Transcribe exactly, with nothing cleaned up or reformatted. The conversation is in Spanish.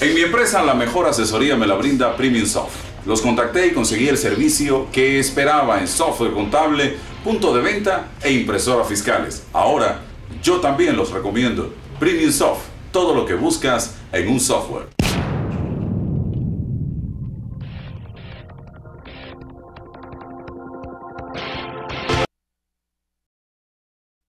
En mi empresa la mejor asesoría me la brinda Premium Soft. Los contacté y conseguí el servicio que esperaba en software contable, punto de venta e impresora fiscales. Ahora, yo también los recomiendo. Premium Soft, todo lo que buscas en un software.